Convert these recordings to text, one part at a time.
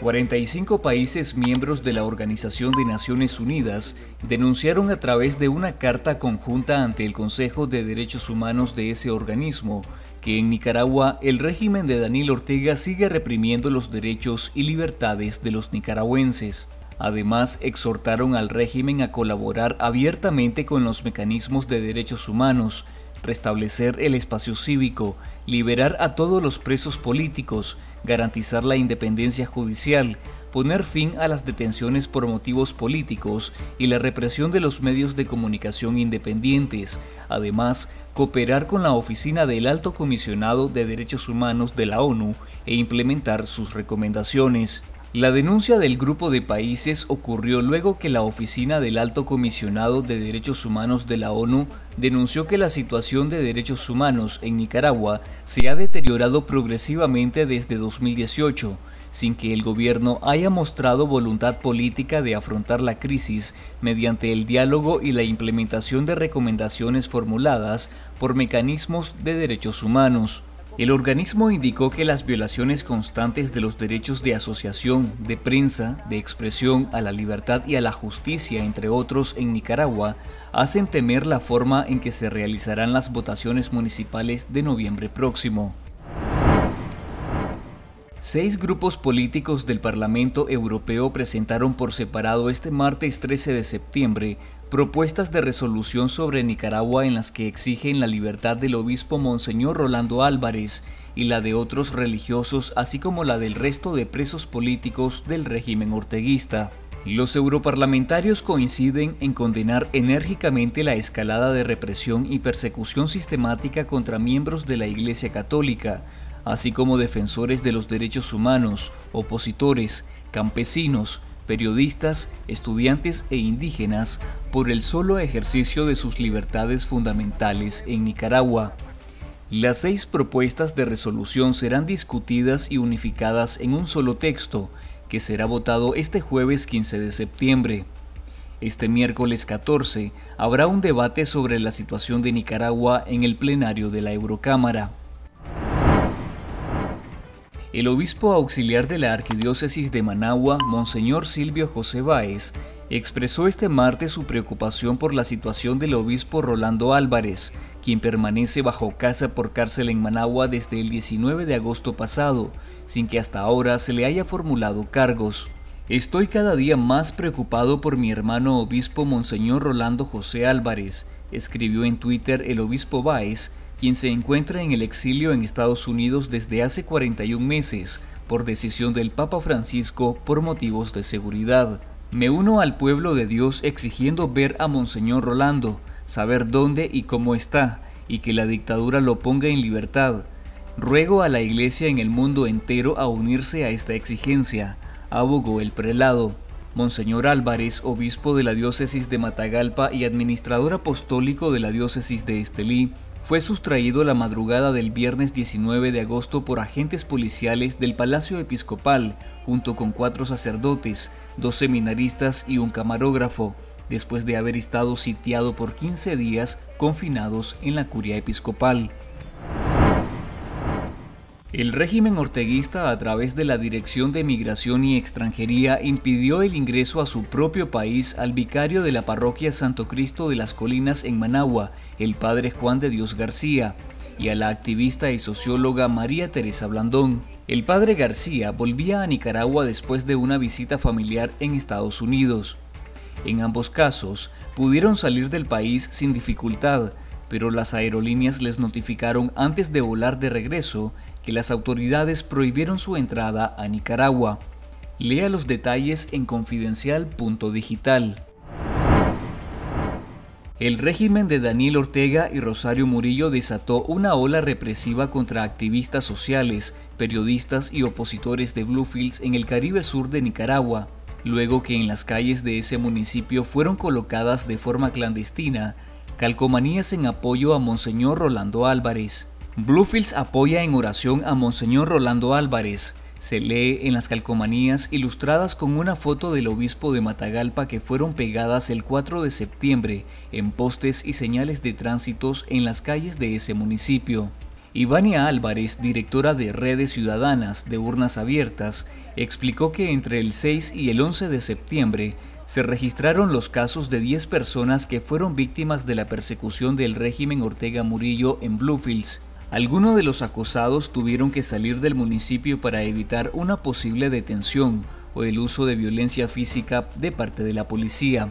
45 países miembros de la Organización de Naciones Unidas denunciaron a través de una carta conjunta ante el Consejo de Derechos Humanos de ese organismo que en Nicaragua el régimen de Daniel Ortega sigue reprimiendo los derechos y libertades de los nicaragüenses. Además, exhortaron al régimen a colaborar abiertamente con los mecanismos de derechos humanos, restablecer el espacio cívico, liberar a todos los presos políticos, garantizar la independencia judicial, poner fin a las detenciones por motivos políticos y la represión de los medios de comunicación independientes. Además, cooperar con la Oficina del Alto Comisionado de Derechos Humanos de la ONU e implementar sus recomendaciones. La denuncia del grupo de países ocurrió luego que la Oficina del Alto Comisionado de Derechos Humanos de la ONU denunció que la situación de derechos humanos en Nicaragua se ha deteriorado progresivamente desde 2018, sin que el gobierno haya mostrado voluntad política de afrontar la crisis mediante el diálogo y la implementación de recomendaciones formuladas por mecanismos de derechos humanos. El organismo indicó que las violaciones constantes de los derechos de asociación, de prensa, de expresión, a la libertad y a la justicia, entre otros, en Nicaragua, hacen temer la forma en que se realizarán las votaciones municipales de noviembre próximo. 6 grupos políticos del Parlamento Europeo presentaron por separado este martes 13 de septiembre propuestas de resolución sobre Nicaragua en las que exigen la libertad del obispo Monseñor Rolando Álvarez y la de otros religiosos, así como la del resto de presos políticos del régimen orteguista. Los europarlamentarios coinciden en condenar enérgicamente la escalada de represión y persecución sistemática contra miembros de la Iglesia Católica, así como defensores de los derechos humanos, opositores, campesinos, periodistas, estudiantes e indígenas por el solo ejercicio de sus libertades fundamentales en Nicaragua. Las 6 propuestas de resolución serán discutidas y unificadas en un solo texto, que será votado este jueves 15 de septiembre. Este miércoles 14 habrá un debate sobre la situación de Nicaragua en el plenario de la Eurocámara. El obispo auxiliar de la Arquidiócesis de Managua, Monseñor Silvio José Báez, expresó este martes su preocupación por la situación del obispo Rolando Álvarez, quien permanece bajo casa por cárcel en Managua desde el 19 de agosto pasado, sin que hasta ahora se le haya formulado cargos. Estoy cada día más preocupado por mi hermano obispo Monseñor Rolando José Álvarez, escribió en Twitter el obispo Báez, quien se encuentra en el exilio en Estados Unidos desde hace 41 meses, por decisión del Papa Francisco por motivos de seguridad. Me uno al pueblo de Dios exigiendo ver a Monseñor Rolando, saber dónde y cómo está, y que la dictadura lo ponga en libertad. Ruego a la Iglesia en el mundo entero a unirse a esta exigencia, abogó el prelado. Monseñor Álvarez, obispo de la diócesis de Matagalpa y administrador apostólico de la diócesis de Estelí, fue sustraído la madrugada del viernes 19 de agosto por agentes policiales del Palacio Episcopal, junto con 4 sacerdotes, 2 seminaristas y un camarógrafo, después de haber estado sitiado por 15 días confinados en la curia episcopal. El régimen orteguista, a través de la Dirección de Migración y Extranjería, impidió el ingreso a su propio país al vicario de la parroquia Santo Cristo de las Colinas en Managua, el padre Juan de Dios García, y a la activista y socióloga María Teresa Blandón. El padre García volvía a Nicaragua después de una visita familiar en Estados Unidos. En ambos casos, pudieron salir del país sin dificultad, pero las aerolíneas les notificaron antes de volar de regreso que las autoridades prohibieron su entrada a Nicaragua. Lea los detalles en confidencial.digital. El régimen de Daniel Ortega y Rosario Murillo desató una ola represiva contra activistas sociales, periodistas y opositores de Bluefields en el Caribe Sur de Nicaragua, luego que en las calles de ese municipio fueron colocadas de forma clandestina calcomanías en apoyo a Monseñor Rolando Álvarez. Bluefields apoya en oración a Monseñor Rolando Álvarez. Se lee en las calcomanías ilustradas con una foto del obispo de Matagalpa que fueron pegadas el 4 de septiembre en postes y señales de tránsitos en las calles de ese municipio. Ivania Álvarez, directora de Redes Ciudadanas de Urnas Abiertas, explicó que entre el 6 y el 11 de septiembre se registraron los casos de 10 personas que fueron víctimas de la persecución del régimen Ortega Murillo en Bluefields. Algunos de los acosados tuvieron que salir del municipio para evitar una posible detención o el uso de violencia física de parte de la policía.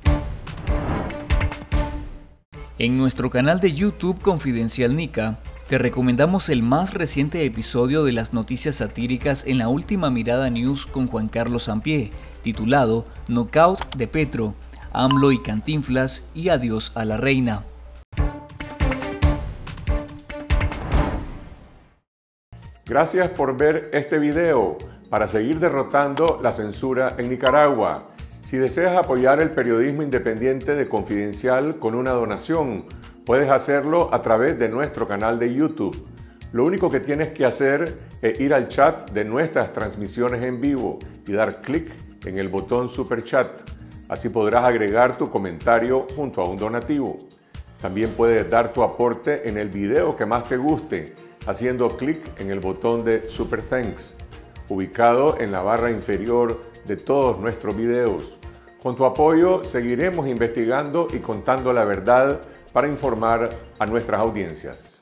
En nuestro canal de YouTube Confidencial Nica, te recomendamos el más reciente episodio de las noticias satíricas en La Última Mirada News con Juan Carlos Sampié, titulado Knockout de Petro, AMLO y Cantinflas y adiós a la reina. Gracias por ver este video para seguir derrotando la censura en Nicaragua. Si deseas apoyar el periodismo independiente de Confidencial con una donación, puedes hacerlo a través de nuestro canal de YouTube. Lo único que tienes que hacer es ir al chat de nuestras transmisiones en vivo y dar clic en el botón Super Chat. Así podrás agregar tu comentario junto a un donativo. También puedes dar tu aporte en el video que más te guste, haciendo clic en el botón de Super Thanks, ubicado en la barra inferior de todos nuestros videos. Con tu apoyo seguiremos investigando y contando la verdad para informar a nuestras audiencias.